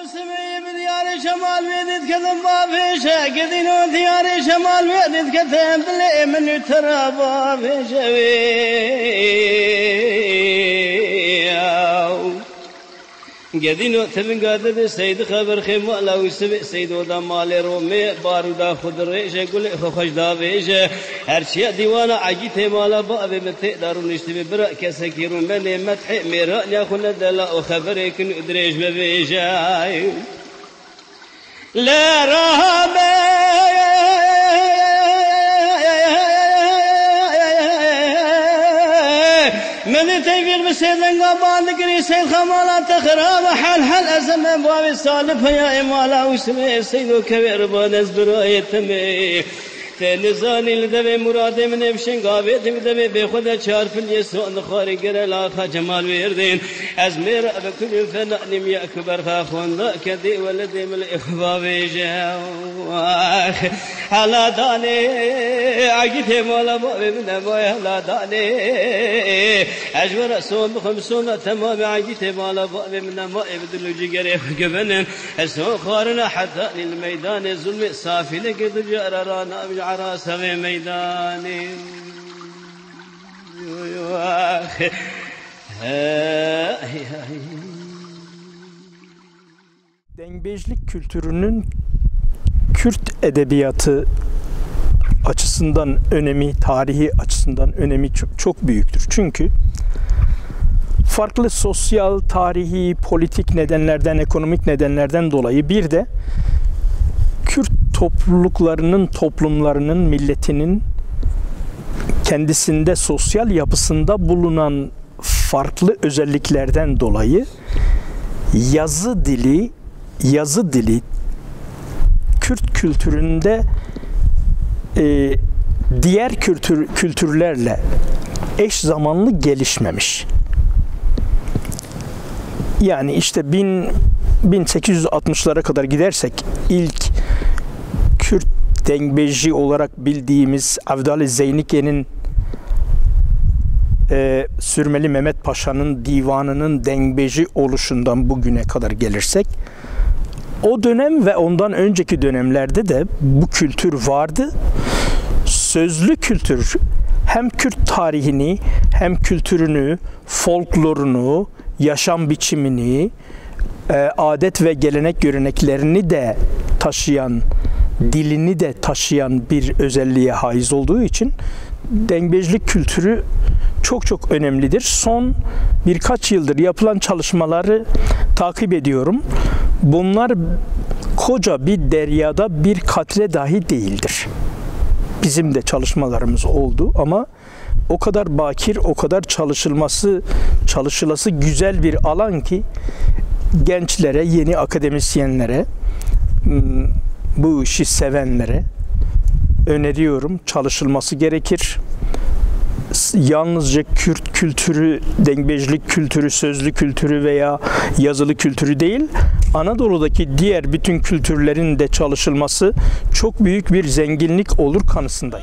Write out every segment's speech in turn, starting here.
سمي بديار شمال بيدت كذب بابيشة قدينو ديار شمال بيدت كذب لي من ترى بابيشة قدينو تبن قادر سيد خبر خيم ولا وسب سيد ودا مال رومي بارودا خود ريش يقول خوش داويش هر شيء ديوانا عجيت مالا باب متقدر نشتي برا كسكيرون بني مدح ميرا ياخذ دلا وخبرك ندريش ببيش لا رهبه من تيفير بسيدن قبان ذكري سيد خمالات تخراب حل أزم باب السالف يا إمالا وسمي سيدو كبير بانز براية تمي تنزاني لدبي مراد من ابشن قابيت بدبي بخدا چار فل يسون خاري قرلا خا جمال ويردين أزمير بكل فنانم يا كبر خا خوندا كدي ولدي من الإخباب جاواخ هلا داني عقيت مالا بابي من أبوي هلا داني أجبر سون بخمسون تمام عقيت مالا بابي من أبوي بدلو جيقري قبنن السون خارنا حتى للميدان ظلم صافي لقد جررانا عراسة في ميداني Dengbejlik kültürünün Kürt edebiyatı açısından önemi, tarihi açısından önemi çok büyüktür. Çünkü farklı sosyal, tarihi, politik nedenlerden, ekonomik nedenlerden dolayı bir de Kürt topluluklarının, toplumlarının, milletinin kendisinde sosyal yapısında bulunan farklı özelliklerden dolayı yazı dili Kürt kültüründe diğer kültürlerle eş zamanlı gelişmemiş. Yani işte 1860'lara kadar gidersek ilk Kürt dengbejci olarak bildiğimiz Avdal-ı Zeynike'nin Sürmeli Mehmet Paşa'nın divanının dengbejci oluşundan bugüne kadar gelirsek, o dönem ve ondan önceki dönemlerde de bu kültür vardı. Sözlü kültür hem Kürt tarihini hem kültürünü, folklorunu, yaşam biçimini, adet ve gelenek göreneklerini de taşıyan, dilini de taşıyan bir özelliğe haiz olduğu için dengbejlik kültürü çok önemlidir. Son birkaç yıldır yapılan çalışmaları takip ediyorum. Bunlar koca bir deryada bir katre dahi değildir. Bizim de çalışmalarımız oldu ama o kadar bakir, o kadar çalışılası güzel bir alan ki gençlere, yeni akademisyenlere, bu işi sevenlere öneriyorum. Çalışılması gerekir. Yalnızca Kürt kültürü, dengbejlik kültürü, sözlü kültürü veya yazılı kültürü değil, Anadolu'daki diğer bütün kültürlerin de çalışılması çok büyük bir zenginlik olur kanısındayım.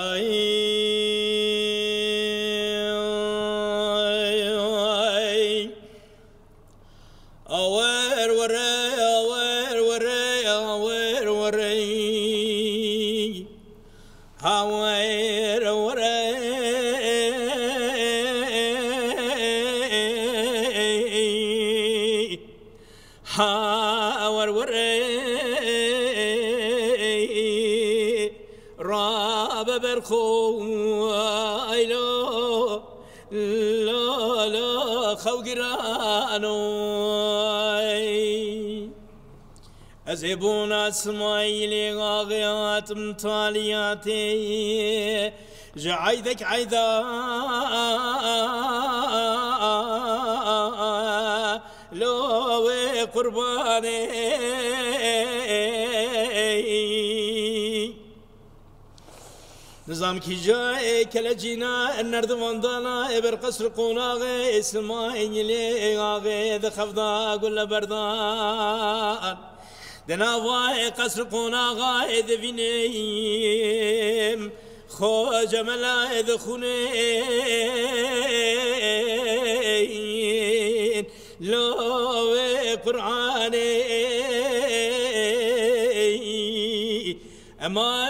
أزبون اسماعيلي غاغيات مطالياتي جعيدك عيدا لو قرباني نظام کی جای کلجینا نردوان دانا ابر قصر قوناغي اسماعيلي غاغي دخفضا قل بردان دناواي قصر قوناغي دفينيم خو جملا دخونين لو قرآني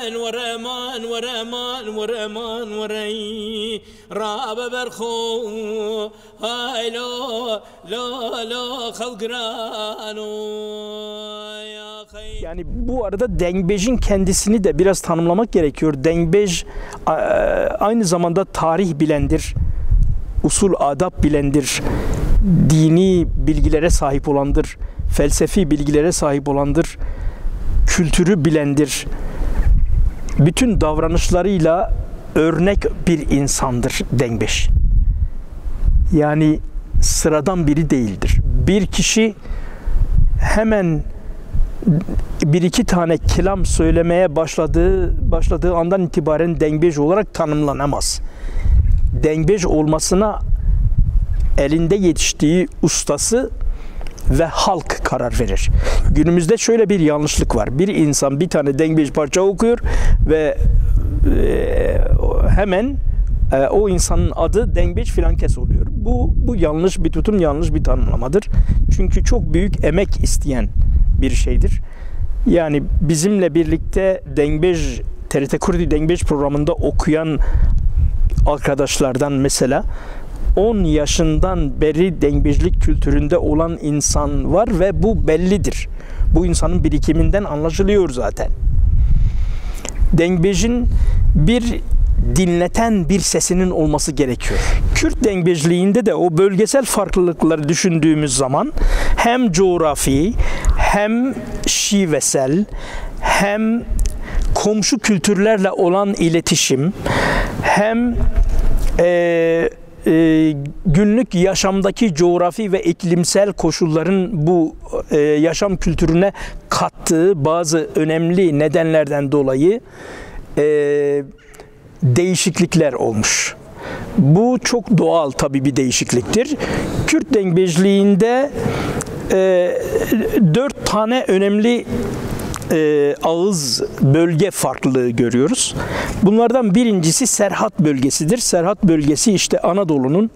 ورمان ورمان ورمان وري راب برخو هاي لا لا لا خلقرانو يا خي. Yani bu arada dengbejin kendisini de biraz tanımlamak gerekiyor. Dengbej aynı zamanda tarih bilendir, usul adab bilendir, dini bilgilere sahip olandır, felsefi bilgilere sahip olandır, kültürü bilendir. Bütün davranışlarıyla örnek bir insandır dengbej. Yani sıradan biri değildir. Bir kişi hemen bir iki tane kelam söylemeye başladığı andan itibaren dengbej olarak tanımlanamaz. Dengbej olmasına elinde yetiştiği ustası ve halk karar verir. Günümüzde şöyle bir yanlışlık var. Bir insan bir tane dengbej parça okuyor ve hemen o insanın adı dengbej filankes oluyor. Bu yanlış bir tutum, yanlış bir tanımlamadır. Çünkü çok büyük emek isteyen bir şeydir. Yani bizimle birlikte dengbej, TRT Kurdi dengbej programında okuyan arkadaşlardan mesela 10 yaşından beri dengbejlik kültüründe olan insan var ve bu bellidir. Bu insanın birikiminden anlaşılıyor zaten. Dengbejin bir dinleten bir sesinin olması gerekiyor. Kürt dengbejliğinde de o bölgesel farklılıkları düşündüğümüz zaman hem coğrafi, hem şivesel, hem komşu kültürlerle olan iletişim, hem günlük yaşamdaki coğrafi ve iklimsel koşulların bu yaşam kültürüne kattığı bazı önemli nedenlerden dolayı değişiklikler olmuş. Bu çok doğal tabii bir değişikliktir. Kürt dengbejliğinde 4 tane önemli ağız bölge farklılığı görüyoruz. Bunlardan birincisi Serhat bölgesidir. Serhat bölgesi işte Anadolu'nun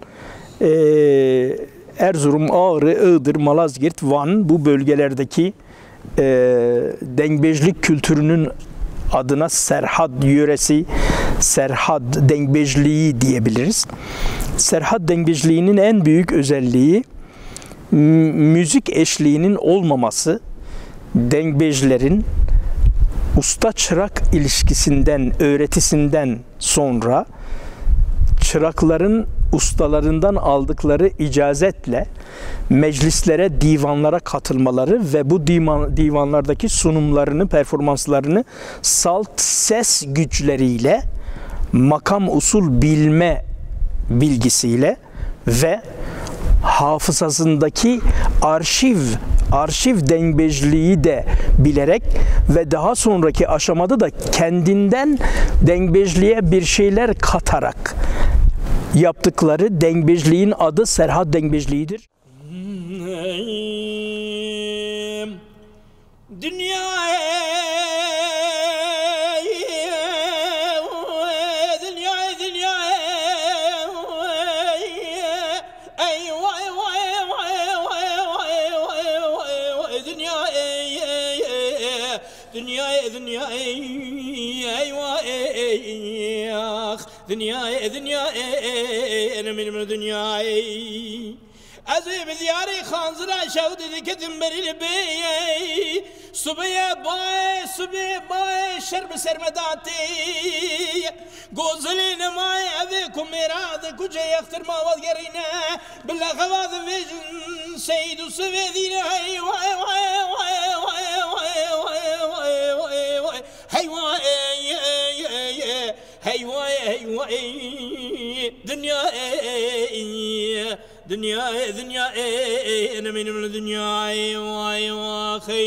Erzurum, Ağrı, Iğdır, Malazgirt, Van bu bölgelerdeki dengbejlik kültürünün adına Serhat yöresi, Serhat dengbejliği diyebiliriz. Serhat dengbejliğinin en büyük özelliği müzik eşliğinin olmaması. Dengbejlerin usta-çırak ilişkisinden, öğretisinden sonra çırakların ustalarından aldıkları icazetle meclislere, divanlara katılmaları ve bu divanlardaki sunumlarını, performanslarını salt ses güçleriyle, makam usul bilme bilgisiyle ve hafızasındaki arşiv dengbejliği de bilerek ve daha sonraki aşamada da kendinden dengbejliğe bir şeyler katarak yaptıkları dengbejliğin adı Serhat dengbejliğidir. دنيا انا من دنياي ازي بدياري خانزرا شود ذكتم بريلبي صبي باي شرب سرمداتي غوزلين ماي ابيكم ميراد كوجا يختر ما وذرينا بالله غواذ فيجن سيد وسويدين هاي واي واي واي واي واي واي واي هاي واي هاي واي هاي واي دنيا انا من الدنيا واي واخي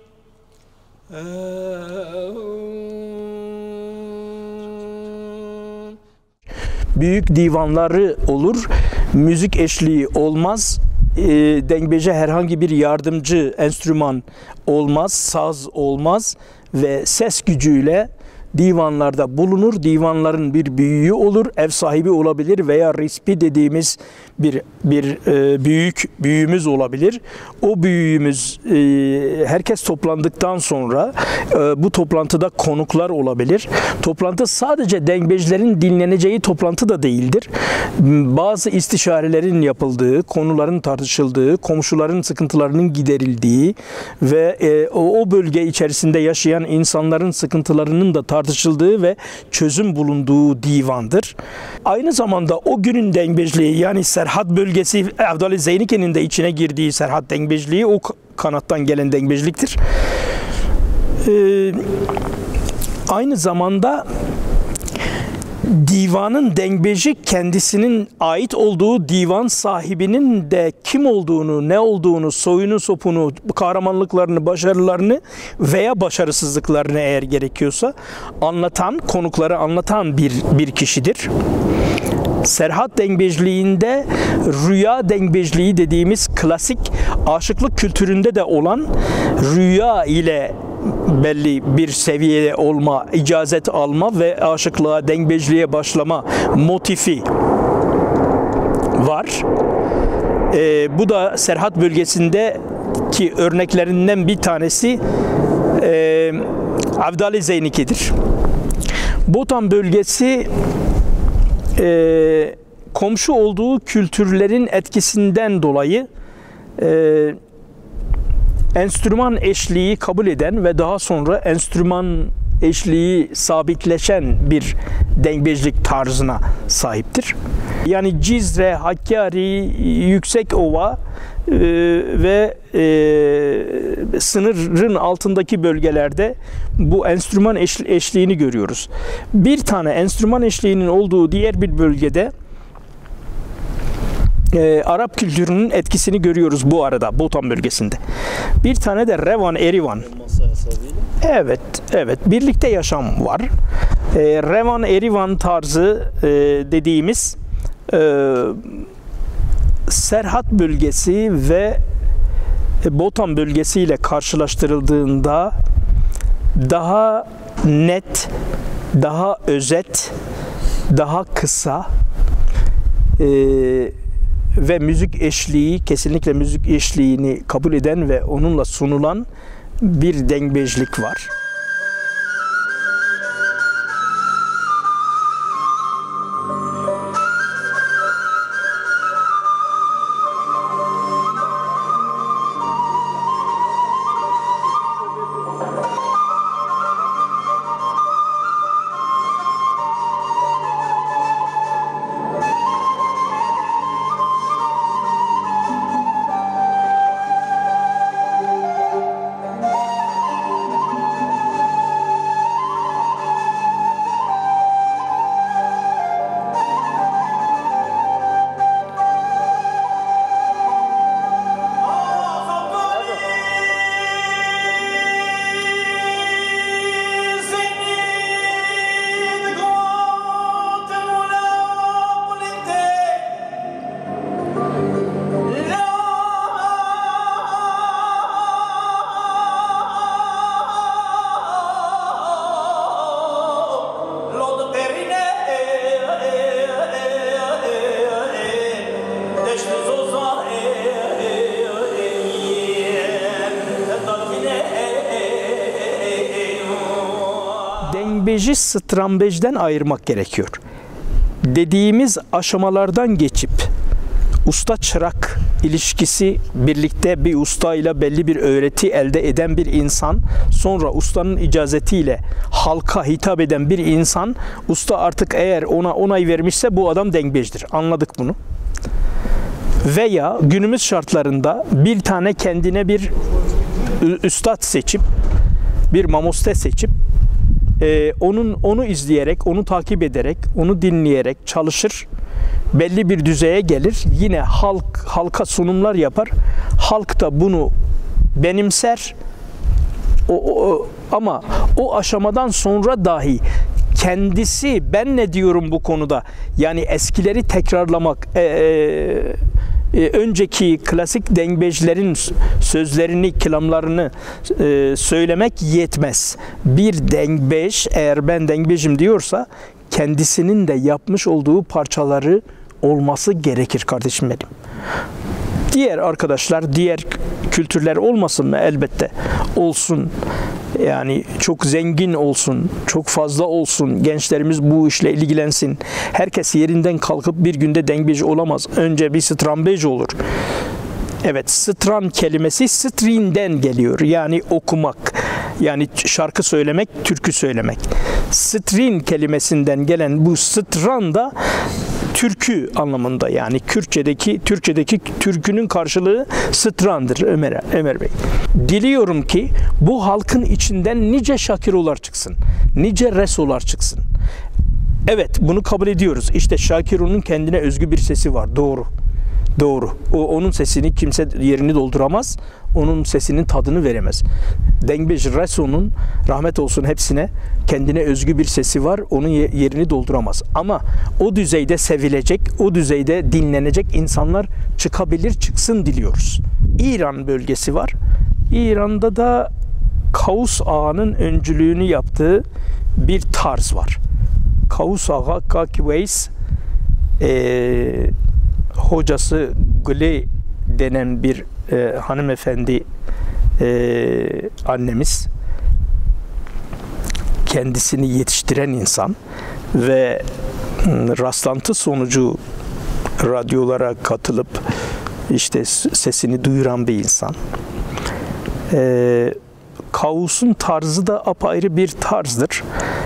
Büyük divanları olur, müzik eşliği olmaz, dengbeje herhangi bir yardımcı enstrüman olmaz, saz olmaz ve ses gücüyle divanlarda bulunur. Divanların bir büyüğü olur, ev sahibi olabilir veya rispi dediğimiz bir büyüğümüz olabilir. O büyüğümüz herkes toplandıktan sonra bu toplantıda konuklar olabilir. Toplantı sadece dengbejlerin dinleneceği toplantı da değildir. Bazı istişarelerin yapıldığı, konuların tartışıldığı, komşuların sıkıntılarının giderildiği ve o bölge içerisinde yaşayan insanların sıkıntılarının da tartışıldığı ve çözüm bulunduğu divandır. Aynı zamanda o günün dengbejliği, yani Serhat bölgesi, Avdali Zeynike'nin de içine girdiği Serhat dengbejliği o kanattan gelen dengbejliktir. Aynı zamanda divanın dengbeji kendisinin ait olduğu divan sahibinin de kim olduğunu, ne olduğunu, soyunu, sopunu, kahramanlıklarını, başarılarını veya başarısızlıklarını eğer gerekiyorsa anlatan, konukları anlatan bir kişidir. Serhat dengbejliğinde rüya dengbejliği dediğimiz klasik aşıklık kültüründe de olan rüya ile belli bir seviyede olma, icazet alma ve aşıklığa, dengbejliğe başlama motifi var. Bu da Serhat bölgesindeki örneklerinden bir tanesi Avdali Zeynike'dir. Botan bölgesi komşu olduğu kültürlerin etkisinden dolayı enstrüman eşliği kabul eden ve daha sonra enstrüman eşliği sabitleşen bir dengbejlik tarzına sahiptir. Yani Cizre, Hakkari, Yüksekova ve sınırın altındaki bölgelerde bu enstrüman eşliğini görüyoruz. Bir tane enstrüman eşliğinin olduğu diğer bir bölgede Arap kültürünün etkisini görüyoruz bu arada Botan bölgesinde. Bir tane de Revan Erivan. Evet, birlikte yaşam var. Revan Erivan tarzı dediğimiz Serhat bölgesi ve Botan bölgesiyle karşılaştırıldığında daha net, daha özet, daha kısa ve müzik eşliği, kesinlikle müzik eşliğini kabul eden ve onunla sunulan bir dengbejlik var. Dengbeji strambejden ayırmak gerekiyor. Dediğimiz aşamalardan geçip usta çırak ilişkisi, birlikte bir usta ile belli bir öğreti elde eden bir insan, sonra ustanın icazetiyle halka hitap eden bir insan, usta artık eğer ona onay vermişse bu adam dengbejdir. Anladık bunu. Veya günümüz şartlarında bir tane kendine bir üstad seçip, bir mamoste seçip onu izleyerek, onu takip ederek, onu dinleyerek çalışır. Belli bir düzeye gelir. Yine halka sunumlar yapar. Halk da bunu benimser. Ama o aşamadan sonra dahi kendisi ben ne diyorum bu konuda? Yani eskileri tekrarlamak, önceki klasik dengbejlerin sözlerini, kelamlarını söylemek yetmez. Bir dengbej eğer ben dengbejim diyorsa kendisinin de yapmış olduğu parçaları olması gerekir kardeşim benim. Diğer arkadaşlar, diğer kültürler olmasın mı? Elbette olsun. Yani çok zengin olsun, çok fazla olsun, gençlerimiz bu işle ilgilensin. Herkes yerinden kalkıp bir günde dengbej olamaz. Önce bir stranbej olur. Evet, stran kelimesi strin'den geliyor. Yani okumak, yani şarkı söylemek, türkü söylemek. Strin kelimesinden gelen bu stran da türkü anlamında, yani Türkçedeki türkünün karşılığı strandır Ömer Bey. Diliyorum ki bu halkın içinden nice Şakirolar çıksın, nice Resolar çıksın. Evet, bunu kabul ediyoruz. İşte Şakiro'nun kendine özgü bir sesi var. Doğru. Doğru. Onun sesini kimse yerini dolduramaz. Onun sesinin tadını veremez. Dengbej Reso'nun, rahmet olsun hepsine, kendine özgü bir sesi var. Onun yerini dolduramaz. Ama o düzeyde sevilecek, o düzeyde dinlenecek insanlar çıkabilir, çıksın diliyoruz. İran bölgesi var. İran'da da Kavus Ağa'nın öncülüğünü yaptığı bir tarz var. Kavus Ağa, Kakiveys, hocası Güley denen bir hanımefendi annemiz, kendisini yetiştiren insan ve rastlantı sonucu radyolara katılıp işte sesini duyuran bir insan. Kavus'un tarzı da apayrı bir tarzdır.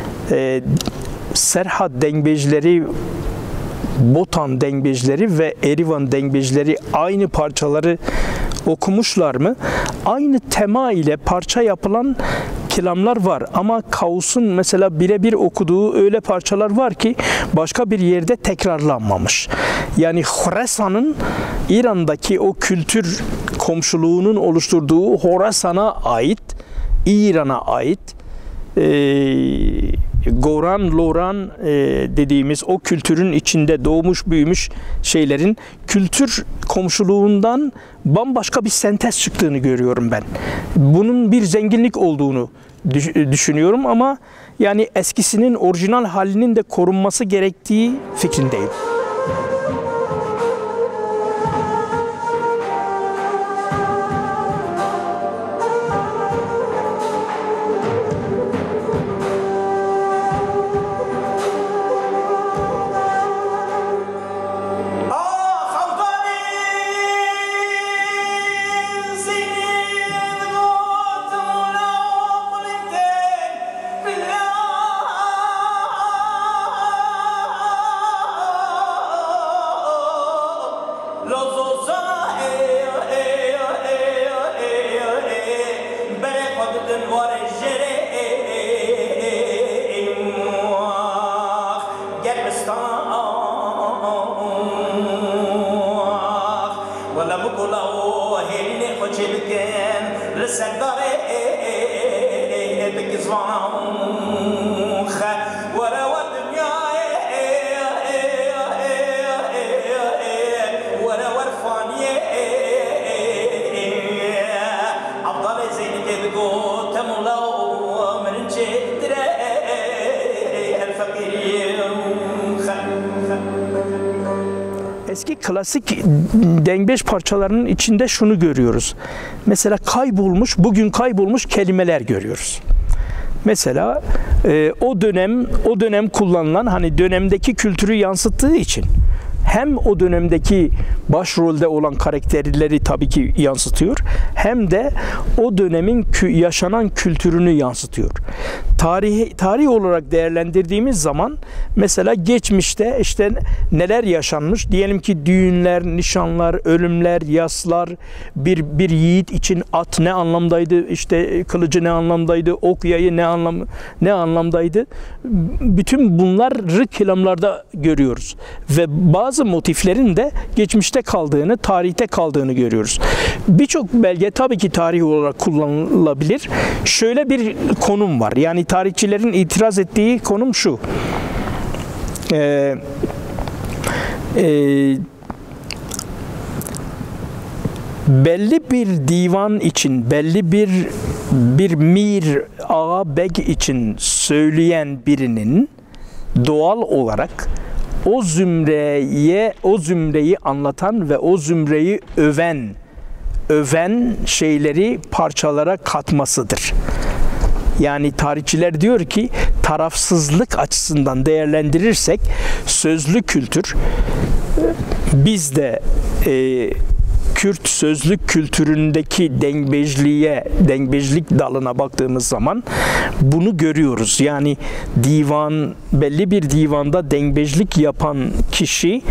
Serhat dengbejleri, Botan dengbejleri ve Erivan dengbejleri aynı parçaları okumuşlar mı? Aynı tema ile parça yapılan kelamlar var ama Kavus'un mesela birebir okuduğu öyle parçalar var ki başka bir yerde tekrarlanmamış. Yani Horasan'ın, İran'daki o kültür komşuluğunun oluşturduğu Horasan'a ait, İran'a ait Goran, Loran dediğimiz o kültürün içinde doğmuş büyümüş şeylerin kültür komşuluğundan bambaşka bir sentez çıktığını görüyorum ben. Bunun bir zenginlik olduğunu düşünüyorum ama yani eskisinin orijinal halinin de korunması gerektiği fikrindeyim. Eski klasik dengbej parçalarının içinde şunu görüyoruz. Mesela bugün kaybolmuş kelimeler görüyoruz. Mesela o dönem kullanılan, hani dönemdeki kültürü yansıttığı için hem o dönemdeki başrolde olan karakterleri tabii ki yansıtıyor, hem de o dönemin yaşanan kültürünü yansıtıyor. Tarih olarak değerlendirdiğimiz zaman mesela geçmişte işte neler yaşanmış, diyelim ki düğünler, nişanlar, ölümler, yaslar, bir yiğit için at ne anlamdaydı, işte kılıcı ne anlamdaydı, ok yayı ne anlamdaydı. Bütün bunları kelamlarda görüyoruz ve bazı motiflerin de geçmişte kaldığını, tarihte kaldığını görüyoruz. Birçok belge tabii ki tarih olarak kullanılabilir. Şöyle bir konum var. Yani tarihçilerin itiraz ettiği konum şu. belli bir divan için, belli bir mir, ağa, beg için söyleyen birinin doğal olarak o zümreyi anlatan ve o zümreyi öven şeyleri parçalara katmasıdır. Yani tarihçiler diyor ki tarafsızlık açısından değerlendirirsek sözlü kültür, biz de Kürt sözlük kültüründeki dengbejlik dalına baktığımız zaman bunu görüyoruz. Yani belli bir divanda dengbejlik yapan kişi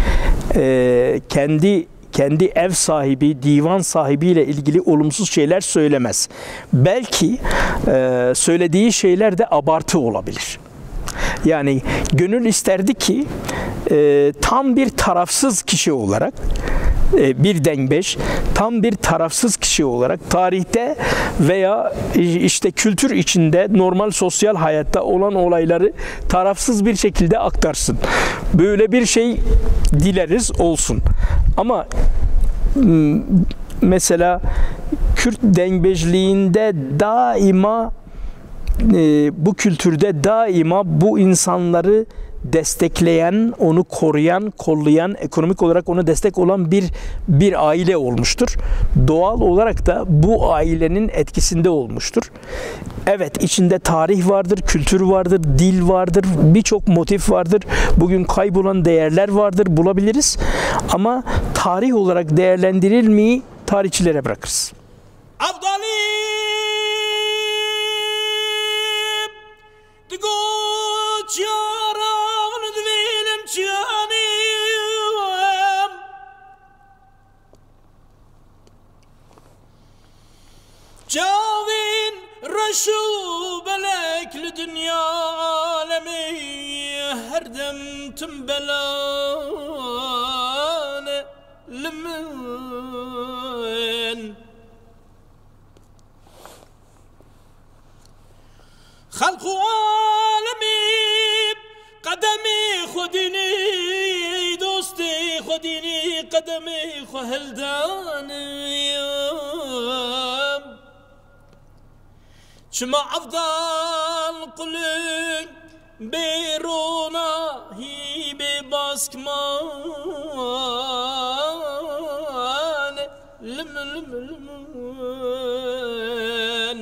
kendi ev sahibi, divan sahibiyle ilgili olumsuz şeyler söylemez. Belki söylediği şeyler de abartı olabilir. Yani gönül isterdi ki tam bir tarafsız kişi olarak, bir dengbej tam bir tarafsız kişi olarak tarihte veya işte kültür içinde normal sosyal hayatta olan olayları tarafsız bir şekilde aktarsın. Böyle bir şey dileriz olsun. Ama mesela Kürt dengbejliğinde daima bu kültürde daima bu insanları destekleyen, onu koruyan, kollayan, ekonomik olarak ona destek olan bir aile olmuştur. Doğal olarak da bu ailenin etkisinde olmuştur. Evet, içinde tarih vardır, kültür vardır, dil vardır, birçok motif vardır. Bugün kaybolan değerler vardır, bulabiliriz. Ama tarih olarak değerlendirilmeyi tarihçilere bırakırız. Cavin reşu belekli dünya alemi her dem tüm belane limin halku alemi kademi khudini dosti khudini kademi khuheldani شما أفضل قلن بيرونا هي بباسكمان لمن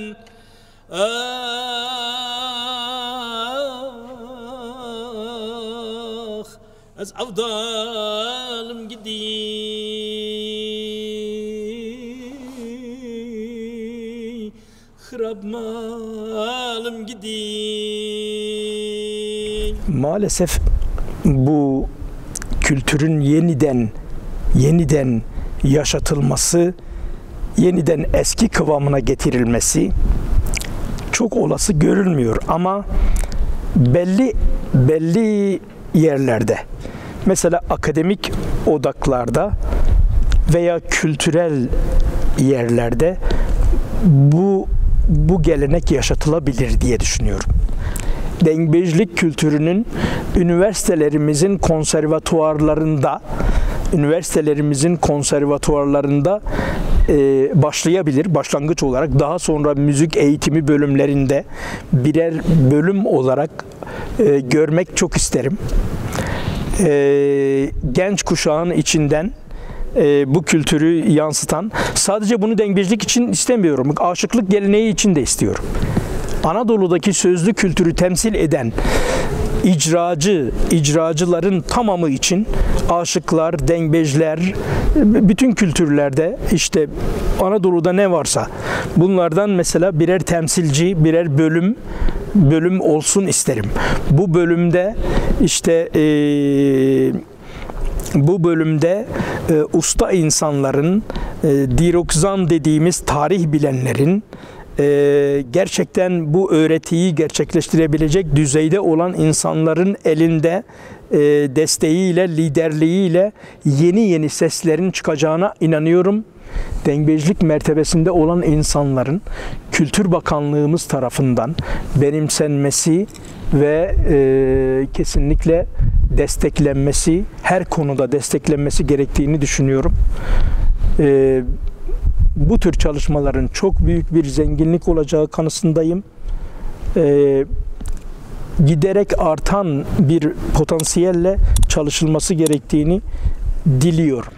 از أفضل مجدي Maalesef bu kültürün yeniden yaşatılması, yeniden eski kıvamına getirilmesi çok olası görülmüyor. Ama belli yerlerde, mesela akademik odaklarda veya kültürel yerlerde bu gelenek yaşatılabilir diye düşünüyorum. Dengbejlik kültürünün üniversitelerimizin konservatuvarlarında başlayabilir, başlangıç olarak. Daha sonra müzik eğitimi bölümlerinde birer bölüm olarak görmek çok isterim. Genç kuşağın içinden bu kültürü yansıtan, sadece bunu dengbejlik için istemiyorum, aşıklık geleneği için de istiyorum. Anadolu'daki sözlü kültürü temsil eden icracıların tamamı için aşıklar, dengbejler, bütün kültürlerde işte Anadolu'da ne varsa bunlardan mesela birer temsilci, birer bölüm olsun isterim. Bu bölümde işte usta insanların, dirokzan dediğimiz tarih bilenlerin gerçekten bu öğretiyi gerçekleştirebilecek düzeyde olan insanların elinde desteğiyle, liderliğiyle yeni seslerin çıkacağına inanıyorum. Dengbejlik mertebesinde olan insanların Kültür Bakanlığımız tarafından benimsenmesi ve kesinlikle desteklenmesi, her konuda desteklenmesi gerektiğini düşünüyorum. bu tür çalışmaların çok büyük bir zenginlik olacağı kanısındayım. Giderek artan bir potansiyelle çalışılması gerektiğini diliyorum.